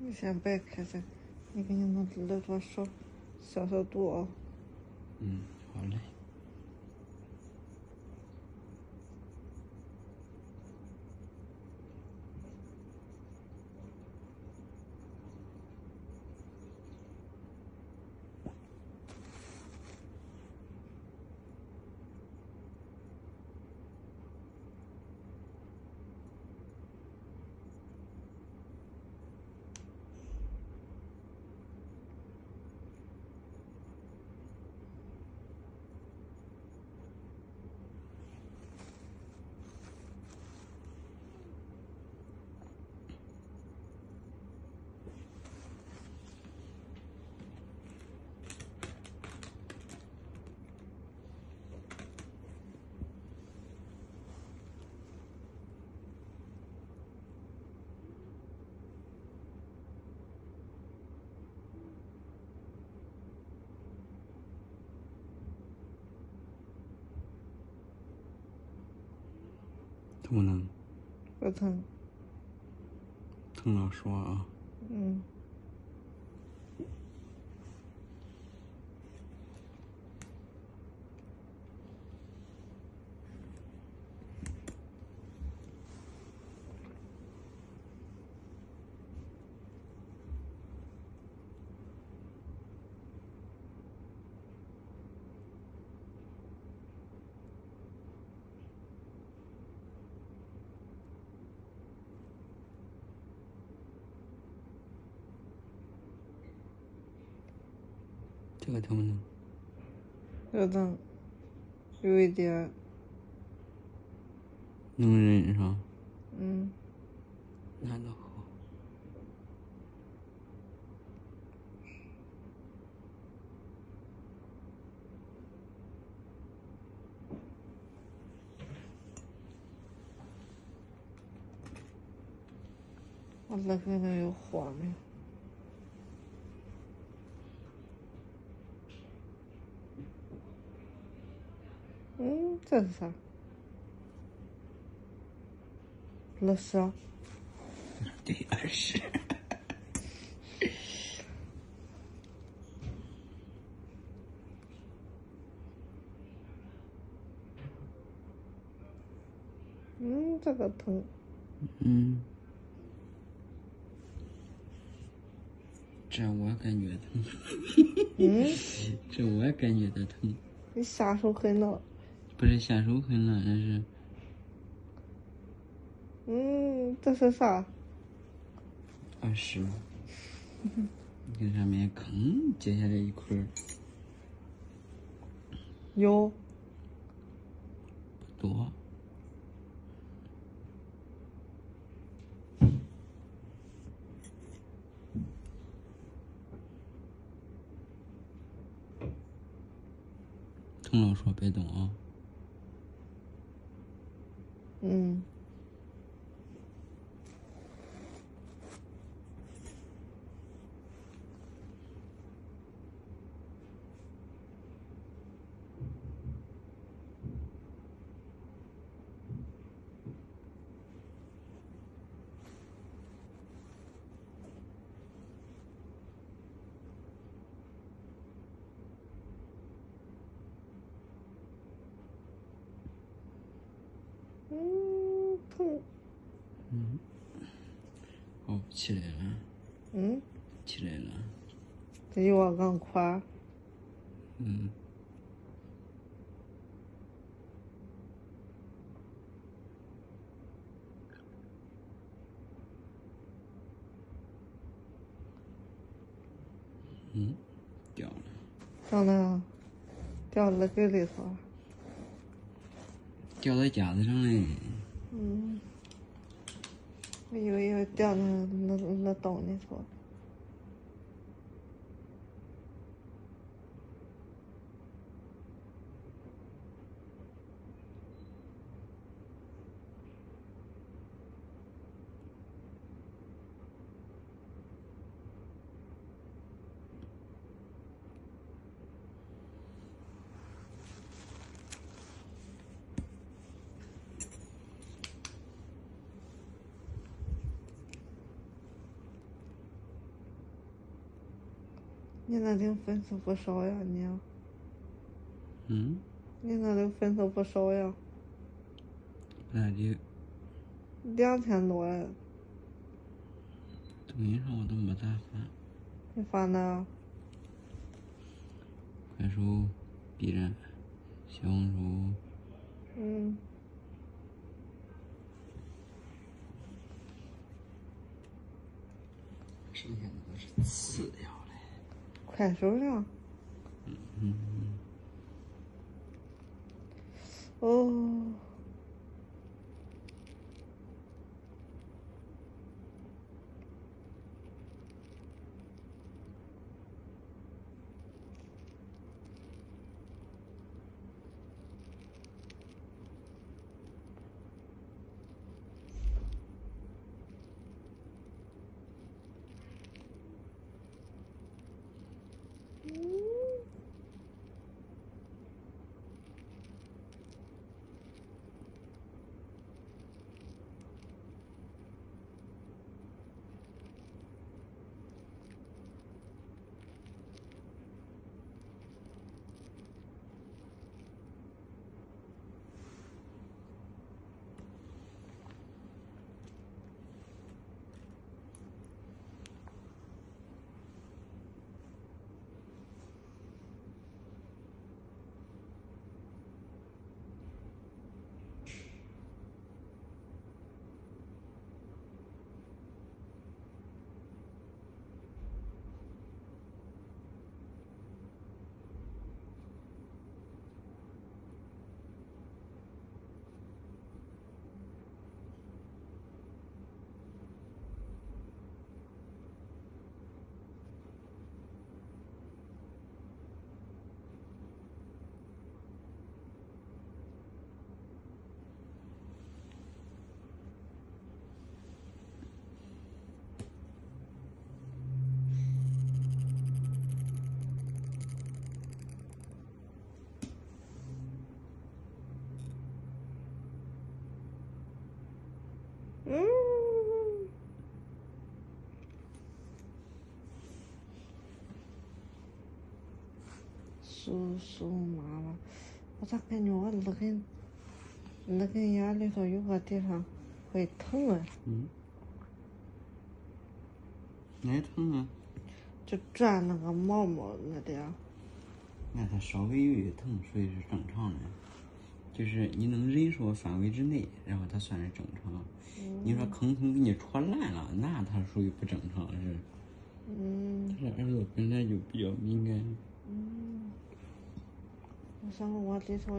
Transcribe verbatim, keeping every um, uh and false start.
你先别开这，你给你弄勒着手，消消毒啊。 嗯，好嘞。疼不疼？ 不疼。 疼了说啊。 嗯。 这个疼不疼？ 有疼，有一点。 能忍上？ 嗯。 那倒好。 我那个能有画面。嗯，这是啥？乐事啊？ 对，二十。 嗯，这个疼。 嗯。这我感觉疼。 嗯。 这我感觉的疼。 你下手狠了。 不是下手狠了，那是。 嗯，这是啥？ 二十。你看上面吭接下来一块儿。 有。 不多。疼了说别动啊。 嗯。嗯，疼。 嗯。哦，起来了。 嗯。 起来了。 这就往上跨。 嗯。嗯，掉了。 掉了，掉了给里头。 掉在架子上嘞。 嗯。我以为掉那那那洞里头。 你那领粉丝不少呀，你啊。 嗯？ 你那领粉丝不少呀。 不咋地。 两千多呀。 抖音上我都没咋发。 你发哪？ 快手、B 站、小红书。 嗯。 剩下的都是次要的。 快手上。 嗯嗯嗯。 哦。嗯，酥酥麻麻，我咋感觉我那根那根牙里头有个地方会疼啊？ 嗯。哪疼啊？ 就转那个毛毛那点。 那它稍微有点疼，所以是正常的。就是你能忍受范围之内，然后它算是正常。嗯、你说吭吭给你戳烂了，那它属于不正常是。嗯。它这耳朵本来就比较敏感。 嗯。我想我里头。